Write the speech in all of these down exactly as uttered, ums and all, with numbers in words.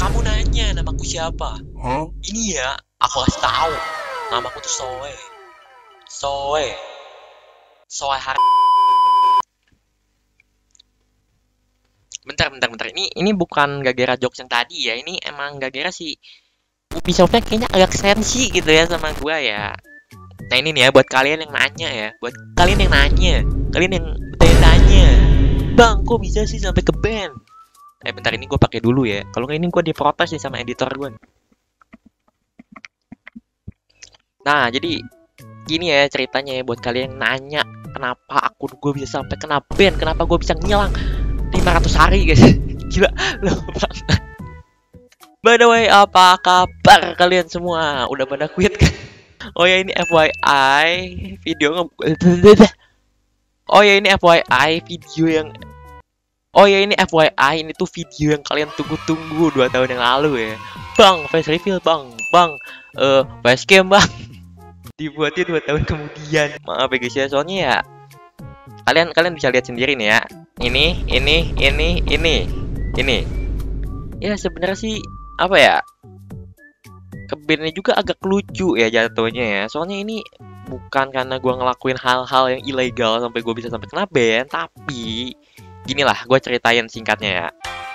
Kamu nanya namaku siapa? Huh? Ini ya, aku kasih tahu. Namaku tuh Soe. Soe. Soe Har. Bentar, bentar, bentar. Ini ini bukan gara-gara jokes yang tadi ya. Ini emang gara-gara si Ubisoftnya kayaknya agak sensi gitu ya sama gua ya. Nah ini nih ya buat kalian yang nanya ya, buat kalian yang nanya, kalian yang bertanya-tanya, bang kok bisa sih sampai ke ban? Eh bentar ini gue pakai dulu ya. Kalau nggak ini gue diprotes nih sama editor gue. Nah jadi gini ya ceritanya ya buat kalian yang nanya kenapa akun gue bisa sampai kena ban, kenapa gue bisa ngilang lima ratus hari guys. Gila loh bang. By the way, apa kabar kalian semua? Udah pada quit kan? Oh ya ini F Y I video nge Oh ya ini F Y I video yang Oh ya ini F Y I ini tuh video yang kalian tunggu-tunggu dua tahun yang lalu ya. Bang, face reveal bang, bang, eh uh, facecam bang. Dibuatnya dua tahun kemudian. Maaf ya guys ya, soalnya ya kalian kalian bisa lihat sendiri nih ya. Ini, ini, ini, ini, ini. Ya sebenarnya sih apa ya? Kebannya juga agak lucu ya jatuhnya ya. Soalnya ini bukan karena gue ngelakuin hal-hal yang ilegal sampai gue bisa sampai kena ban, tapi ginilah gue ceritain singkatnya ya.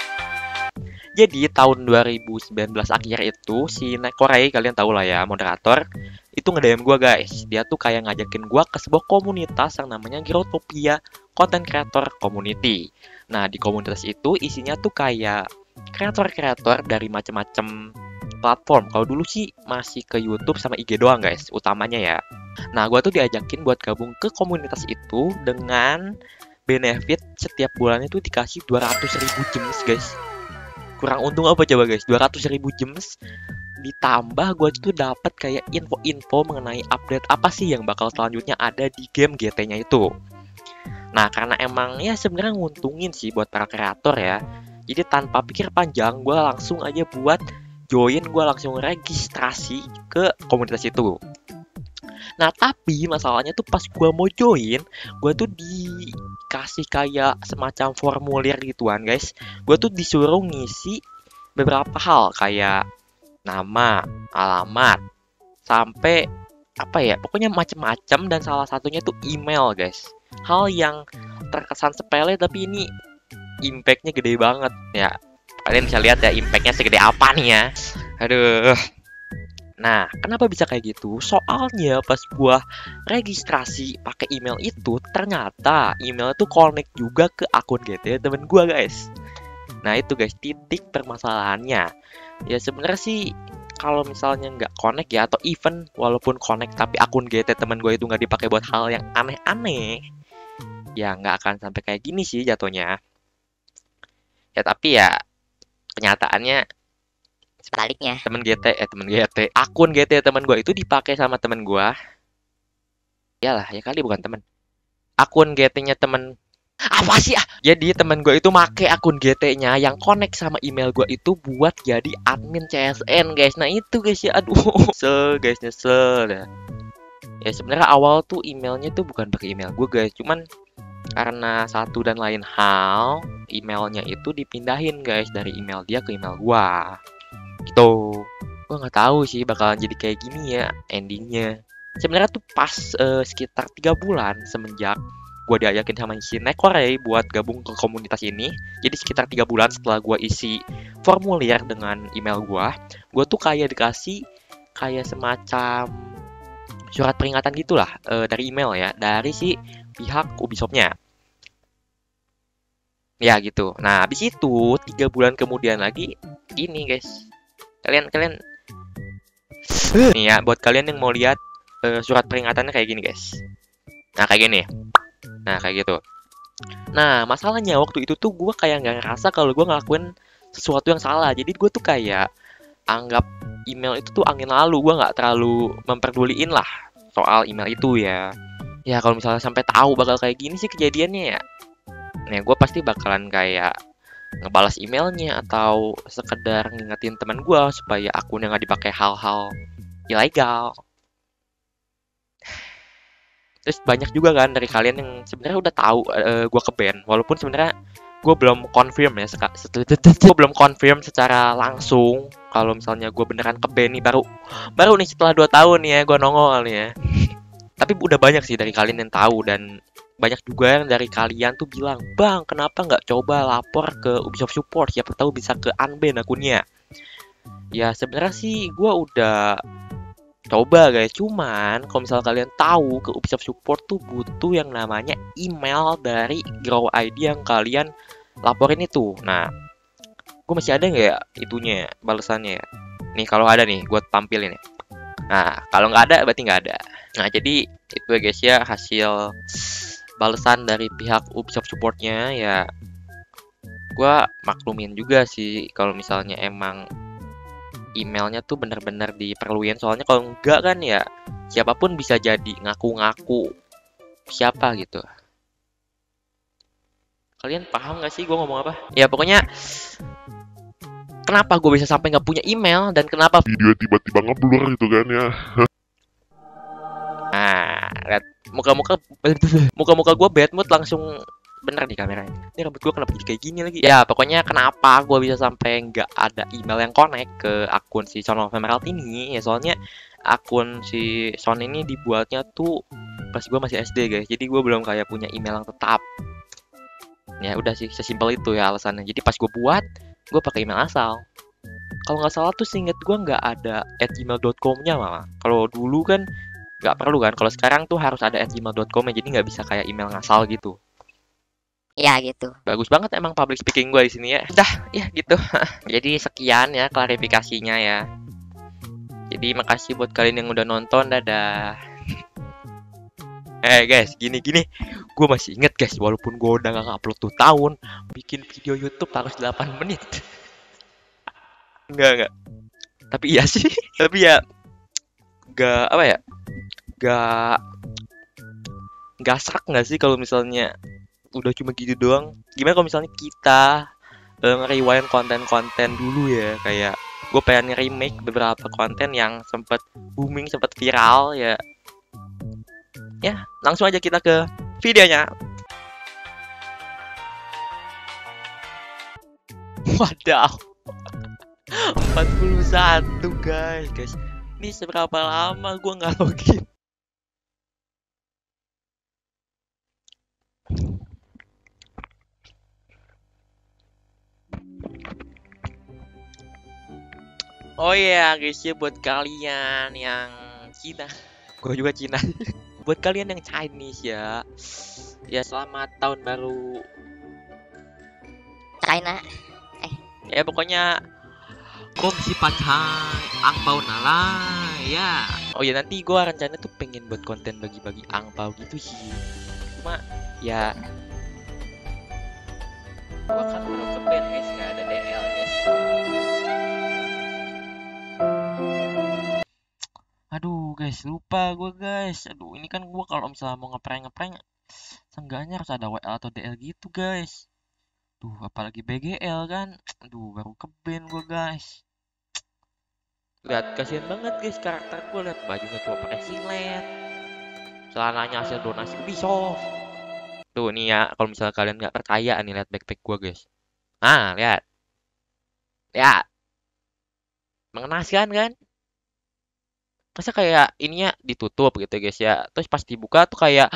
Jadi tahun dua ribu sembilan belas akhir itu si Nekorei kalian tahu lah ya, moderator itu nge-D M gue guys. Dia tuh kayak ngajakin gue ke sebuah komunitas yang namanya Girotopia Content Creator Community. Nah di komunitas itu isinya tuh kayak kreator-kreator dari macam-macam platform. Kalau dulu sih masih ke YouTube sama I G doang guys, utamanya ya. Nah gue tuh diajakin buat gabung ke komunitas itu dengan benefit setiap bulannya tuh dikasih dua ratus ribu gems guys. Kurang untung apa coba guys, dua ratus ribu gems ditambah gue tuh dapat kayak info-info mengenai update apa sih yang bakal selanjutnya ada di game G T-nya itu. Nah karena emang ya sebenarnya nguntungin sih buat para kreator ya. Jadi tanpa pikir panjang gue langsung aja buat join, gue langsung registrasi ke komunitas itu. Nah tapi masalahnya tuh pas gue mau join, gue tuh dikasih kayak semacam formulir gituan guys. Gue tuh disuruh ngisi beberapa hal kayak nama, alamat, sampai apa ya, pokoknya macem-macem, dan salah satunya tuh email guys. Hal yang terkesan sepele tapi ini impactnya gede banget ya. Kalian bisa lihat ya impactnya segede apa nih ya. Aduh. Nah, kenapa bisa kayak gitu? Soalnya pas gua registrasi pakai email itu, ternyata email itu connect juga ke akun G T temen gua, guys. Nah, itu guys, titik permasalahannya. Ya sebenarnya sih kalau misalnya nggak connect ya, atau even walaupun connect tapi akun G T temen gua itu nggak dipakai buat hal yang aneh-aneh, ya nggak akan sampai kayak gini sih jatuhnya. Ya tapi ya kenyataannya sebaliknya temen G T eh temen G T akun G T temen gue itu dipakai sama temen gue. Iyalah ya kali bukan temen, akun G T-nya temen apa sih ah jadi temen gue itu make akun G T-nya yang connect sama email gue itu buat jadi admin C S N guys. Nah itu guys ya, aduh se guys nyesel ya. Ya sebenarnya awal tuh emailnya tuh bukan pakai email gue guys, cuman karena satu dan lain hal emailnya itu dipindahin guys dari email dia ke email gua gitu. Gua nggak tahu sih bakalan jadi kayak gini ya endingnya. Sebenarnya tuh pas uh, sekitar tiga bulan semenjak gua diajakin sama si Nekorei buat gabung ke komunitas ini. Jadi sekitar tiga bulan setelah gua isi formulir dengan email gua, gua tuh kayak dikasih kayak semacam surat peringatan gitulah uh, dari email ya, dari si pihak Ubisoftnya. Ya gitu. Nah habis itu tiga bulan kemudian lagi ini guys, kalian kalian nih ya buat kalian yang mau lihat uh, surat peringatannya kayak gini guys. Nah kayak gini. Nah kayak gitu. Nah masalahnya waktu itu tuh gue kayak nggak ngerasa kalau gue ngelakuin sesuatu yang salah. Jadi gue tuh kayak anggap email itu tuh angin lalu. Gue nggak terlalu memperduliin lah soal email itu ya. Ya kalau misalnya sampai tahu bakal kayak gini sih kejadiannya ya, nah gue pasti bakalan kayak ngebalas emailnya atau sekedar ngingetin teman gue supaya akunnya nggak dipakai hal-hal ilegal. Terus banyak juga kan dari kalian yang sebenarnya udah tahu uh, gue ke ban, walaupun sebenarnya gue belum confirm ya, gue belum confirm secara langsung kalau misalnya gue beneran ke-ban nih, baru baru nih setelah dua tahun ya gue nongol nih ya. Tapi udah banyak sih dari kalian yang tahu, dan banyak juga yang dari kalian tuh bilang, bang kenapa nggak coba lapor ke Ubisoft Support, siapa tahu bisa ke unban akunnya. Ya sebenarnya sih gue udah coba guys, cuman kalau misal kalian tahu ke Ubisoft Support tuh butuh yang namanya email dari Grow I D yang kalian laporin itu. Nah, gue masih ada nggak ya itunya, balasannya ya? Nih kalau ada nih, gue tampilin ya. Nah, kalau nggak ada berarti nggak ada. Nah, jadi itu ya guys ya, hasil balasan dari pihak Ubisoft Supportnya ya. Gue maklumin juga sih kalau misalnya emang emailnya tuh bener-bener diperluin, soalnya kalau enggak kan ya siapapun bisa jadi ngaku-ngaku siapa gitu. Kalian paham gak sih gue ngomong apa? Ya pokoknya kenapa gue bisa sampai nggak punya email dan kenapa video tiba-tiba ngeblur gitu kan ya. Nah, lihat muka-muka muka-muka gue bad mood langsung bener di kameranya. Ini rambut gue kenapa jadi kayak gini lagi? Ya pokoknya kenapa gue bisa sampai nggak ada email yang connect ke akun si Son of Emerald ini ya, soalnya akun si Son ini dibuatnya tuh pas gue masih S D guys, jadi gue belum kayak punya email yang tetap. Ya udah sih, sesimpel itu ya alasannya. Jadi pas gue buat, gue pakai email asal. Kalau nggak salah tuh seinget gue nggak ada at gmail dot com-nya malah. Kalau dulu kan nggak perlu kan, kalau sekarang tuh harus ada at gmail dot com-nya, jadi nggak bisa kayak email ngasal gitu. Ya gitu. Bagus banget emang public speaking gue di sini ya. Dah, ya gitu. Jadi sekian ya klarifikasinya ya. Jadi makasih buat kalian yang udah nonton. Dadah. Eh guys, gini-gini gue masih inget guys, walaupun gue udah gak upload tuh tahun, bikin video YouTube harus delapan menit. Enggak, enggak. Tapi iya sih. Tapi ya gak apa ya? Gak Gak serak gak sih kalau misalnya udah cuma gitu doang. Gimana kalau misalnya kita uh, nge-rewind konten-konten dulu ya, kayak gue pengen nge-remake beberapa konten yang sempet booming, sempet viral ya. Ya, langsung aja kita ke videonya. Wadaw. empat puluh satu guys, guys. Ini seberapa lama gue nggak login? Oh iya yeah, guys ya, buat kalian yang Cina, gue juga Cina. Buat kalian yang Chinese ya, ya selamat tahun baru China. Eh, ya pokoknya Kongsi Pacai angpau nala ya. Oh ya, nanti gue rencana tuh pengen buat konten bagi-bagi angpau gitu sih. Cuma ya gue kan baru ke band guys, nggak ada D L guys. Aduh guys, lupa gue guys. Aduh, ini kan gue kalau misalnya mau ngeprank-ngeprank, seenggaknya harus ada W L atau D L gitu guys. Duh, apalagi B G L kan. Aduh, baru ke band gue guys. Lihat, kasihan banget guys karakter gue. Lihat bajunya cuma pakai singlet, celananya hasil donasi Ubisoft. Tuh nih ya, kalau misalnya kalian nggak percaya nih, lihat backpack gue guys. Nah, lihat, lihat, mengenaskan kan? Masa kayak ininya ditutup gitu guys ya, terus pas dibuka tuh kayak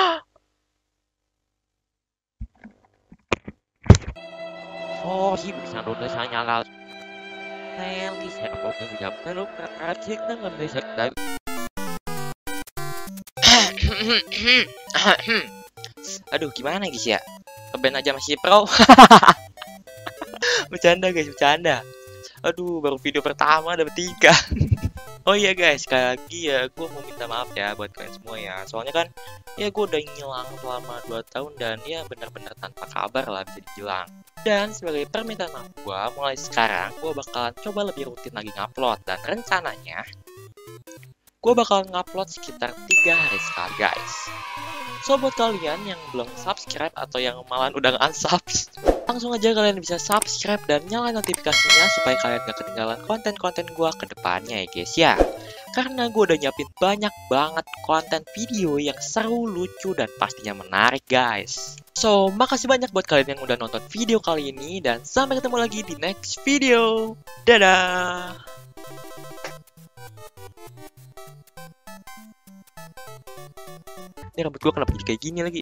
oh sih bisa udah saya nyala tel di saya apa udah jam terus cek nggak bisa dari aduh gimana guys ya, keben aja masih pro. Bercanda guys, bercanda. Aduh, baru video pertama dapat tiga. Oh iya guys, sekali lagi ya gue mau minta maaf ya buat kalian semua ya. Soalnya kan ya gue udah ngilang selama dua tahun dan ya benar-benar tanpa kabar lah bisa dibilang. Dan sebagai permintaan maaf gue, mulai sekarang gue bakalan coba lebih rutin lagi ngupload. Dan rencananya gue bakal ngupload sekitar tiga hari sekali guys. So buat kalian yang belum subscribe atau yang malah udah unsubs, langsung aja kalian bisa subscribe dan nyalain notifikasinya supaya kalian gak ketinggalan konten-konten gua ke depannya ya guys ya. karena gue udah nyiapin banyak banget konten video yang seru, lucu, dan pastinya menarik guys. So, makasih banyak buat kalian yang udah nonton video kali ini, dan sampai ketemu lagi di next video. Dadah! Ini rambut gue kenapa jadi kayak gini lagi?